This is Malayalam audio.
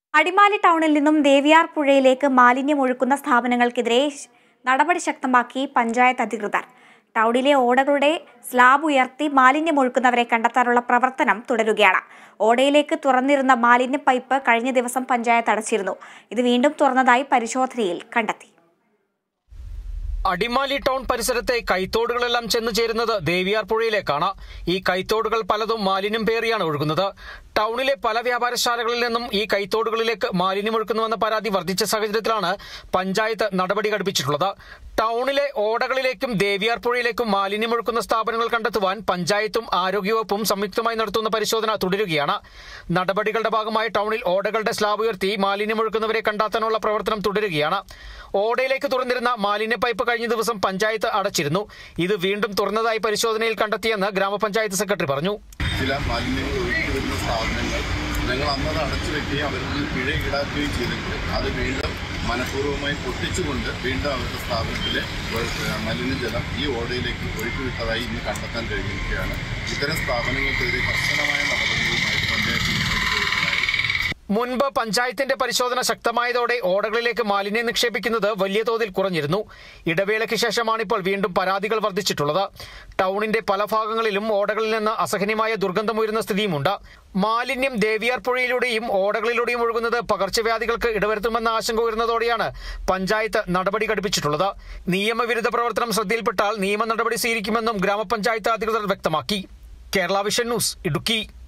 അടിമാലി ടൗണിൽ നിന്നും ദേവിയാർ പുഴയിലേക്ക് മാലിന്യം ഒഴുക്കുന്ന സ്ഥാപനങ്ങൾക്കെതിരെ നടപടി ശക്തമാക്കി പഞ്ചായത്ത് അധികൃതർ. ടൗണിലെ ഓടകളുടെ സ്ലാബ് ഉയർത്തി മാലിന്യം ഒഴുക്കുന്നവരെ കണ്ടെത്താനുള്ള പ്രവർത്തനം തുടരുകയാണ്. ഓടയിലേക്ക് തുറന്നിരുന്ന മാലിന്യ പൈപ്പ് കഴിഞ്ഞ ദിവസം പഞ്ചായത്ത് അടച്ചിരുന്നു. ഇത് വീണ്ടും തുറന്നതായി പരിശോധനയിൽ കണ്ടെത്തി. അടിമാലി ടൗൺ പരിസരത്തെ കൈത്തോടുകളെല്ലാം ചെന്നു ചേരുന്നത് ദേവിയാർ പുഴയിലേക്കാണ്. ഈ കൈത്തോടുകൾ പലതും മാലിന്യം പേറിയാണ് ഒഴുകുന്നത്. ടൗണിലെ പല വ്യാപാരശാലകളിൽ നിന്നും ഈ കൈത്തോടുകളിലേക്ക് മാലിന്യം ഒഴുക്കുന്നുവെന്ന പരാതി വർദ്ധിച്ച സാഹചര്യത്തിലാണ് പഞ്ചായത്ത് നടപടി ഘടിപ്പിച്ചിട്ടുള്ളത്. ടൗണിലെ ഓടകളിലേക്കും ദേവിയാർ പുഴയിലേക്കും മാലിന്യം ഒഴുക്കുന്ന സ്ഥാപനങ്ങൾ കണ്ടെത്തുവാൻ പഞ്ചായത്തും ആരോഗ്യവകുപ്പും സംയുക്തമായി നടത്തുന്ന പരിശോധന തുടരുകയാണ്. നടപടികളുടെ ഭാഗമായി ടൗണിൽ ഓടകളുടെ സ്ലാബ് ഉയർത്തി മാലിന്യം ഒഴുക്കുന്നവരെ കണ്ടെത്താനുള്ള പ്രവർത്തനം തുടരുകയാണ്. ഓടയിലേക്ക് തുറന്നിരുന്ന മാലിന്യ പൈപ്പ് കഴിഞ്ഞ ദിവസം പഞ്ചായത്ത് അടച്ചിരുന്നു. ഇത് വീണ്ടും തുറന്നതായി പരിശോധനയിൽ കണ്ടെത്തിയെന്ന് ഗ്രാമപഞ്ചായത്ത് സെക്രട്ടറി പറഞ്ഞു. ചില മാലിന്യങ്ങൾ ഒഴുക്കി വരുന്ന സ്ഥാപനങ്ങൾ ഞങ്ങൾ അന്നത് അടച്ചു വെക്കുകയും അവരിൽ പിഴ ഈടാക്കുകയും ചെയ്തെങ്കിൽ അത് വീണ്ടും മനഃപൂർവ്വമായി പൊട്ടിച്ചുകൊണ്ട് വീണ്ടും അവരുടെ സ്ഥാപനത്തിലെ മലിനജലം ഈ ഓടയിലേക്ക് ഒഴുക്കിവിട്ടതായി ഇന്ന് കണ്ടെത്താൻ കഴിഞ്ഞിരിക്കുകയാണ്. ഇത്തരം സ്ഥാപനങ്ങൾക്കെതിരെ കർശനമായ നടപടികളുമായി പഞ്ചായത്ത് മുൻപ് പഞ്ചായത്തിന്റെ പരിശോധന ശക്തമായതോടെ ഓടകളിലേക്ക് മാലിന്യം നിക്ഷേപിക്കുന്നത് വലിയ തോതിൽ കുറഞ്ഞിരുന്നു. ഇടവേളയ്ക്ക് ശേഷമാണിപ്പോൾ വീണ്ടും പരാതികൾ വർദ്ധിച്ചിട്ടുള്ളത്. ടൗണിന്റെ പല ഭാഗങ്ങളിലും ഓടകളിൽ നിന്ന് അസഹനീയമായ ദുർഗന്ധം ഉയരുന്ന സ്ഥിതിയുമുണ്ട്. മാലിന്യം ദേവിയാർ പുഴയിലൂടെയും ഓടകളിലൂടെയും ഒഴുകുന്നത് പകർച്ചവ്യാധികൾക്ക് ഇടവരുത്തുമെന്ന ആശങ്ക ഉയർന്നതോടെയാണ് പഞ്ചായത്ത് നടപടി ഘടിപ്പിച്ചിട്ടുള്ളത്. നിയമവിരുദ്ധ പ്രവർത്തനം ശ്രദ്ധയിൽപ്പെട്ടാൽ നിയമ നടപടി സ്വീകരിക്കുമെന്നും ഗ്രാമപഞ്ചായത്ത് അധികൃതർ വ്യക്തമാക്കി. Kerala vision news, Idukki.